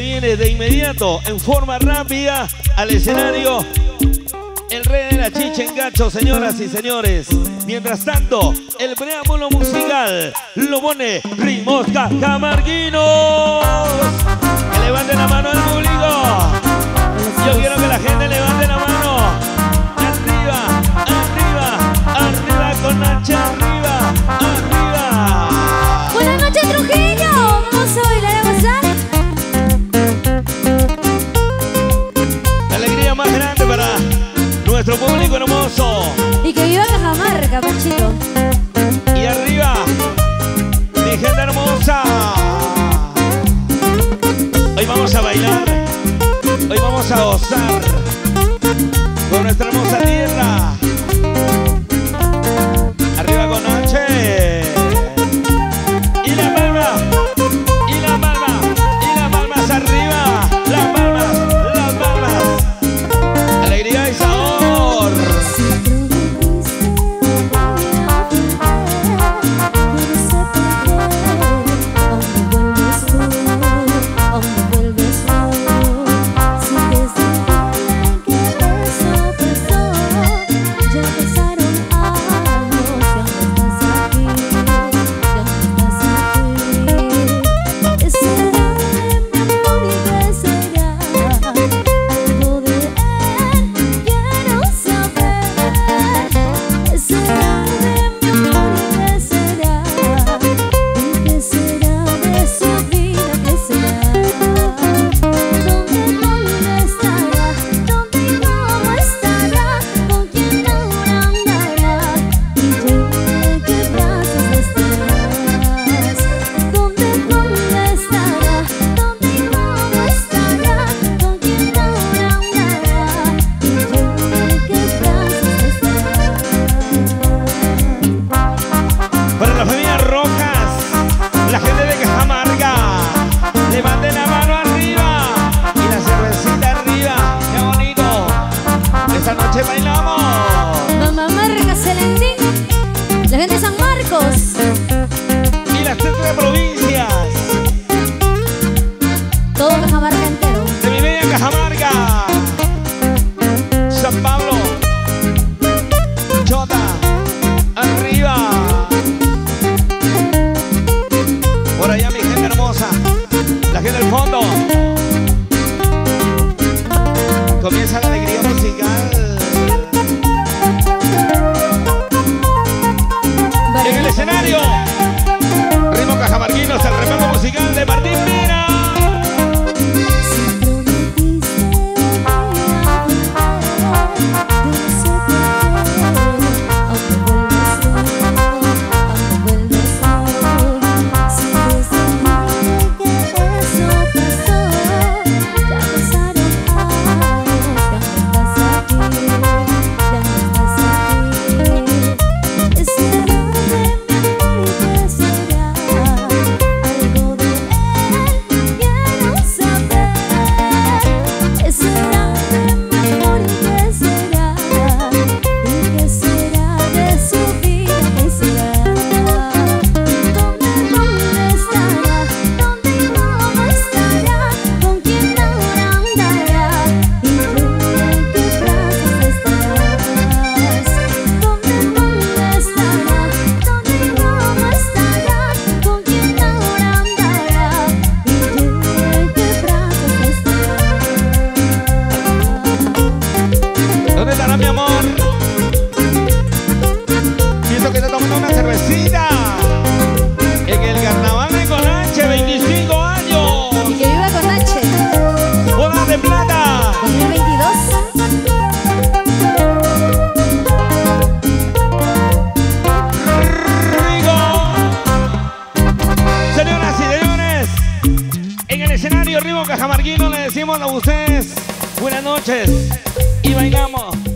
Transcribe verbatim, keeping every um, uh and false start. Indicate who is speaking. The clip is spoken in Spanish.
Speaker 1: viene de inmediato, en forma rápida, al escenario. El rey de la chicha en gacho, señoras y señores. Mientras tanto, el preámbulo musical lo pone Ritmos Cajamarquinos. Que levanten la mano al público. Yo quiero que la gente levante la mano. Arriba, arriba, arriba con H, arriba, arriba.
Speaker 2: Buenas noches, Trujillo. Vamos a bailar, a gozar.
Speaker 1: La alegría más grande para nuestro público hermoso.
Speaker 2: Y que viva Cajamarca, Panchito.
Speaker 1: Y arriba, mi gente hermosa. Hoy vamos a bailar, hoy vamos a gozar con nuestra hermosa tierra. Arriba con H. Y la palma, y la palma, y las palmas arriba. Las palmas, las palmas. Alegría y sabor. Bailamos.
Speaker 2: Mamá Marca, Celentín. La gente de San Marcos.
Speaker 1: Y las tres provincias.
Speaker 2: Todo Cajamarca entero.
Speaker 1: De mi bella Cajamarca. San Pablo. Chota. Arriba. Por allá mi gente hermosa. La gente del fondo. Comienza la alegría musical. En el escenario, Ritmos Cajamarquinos, el reparto musical de Martín Mira. Mi amor, pienso que te tomando una cervecita en el carnaval de Conache, veinticinco años.
Speaker 2: Y que viva Conache.
Speaker 1: Bodas de plata
Speaker 2: dos mil veintidós.
Speaker 1: Rico. Señoras y señores, en el escenario Ritmos Cajamarquinos le decimos a ustedes buenas noches y bailamos.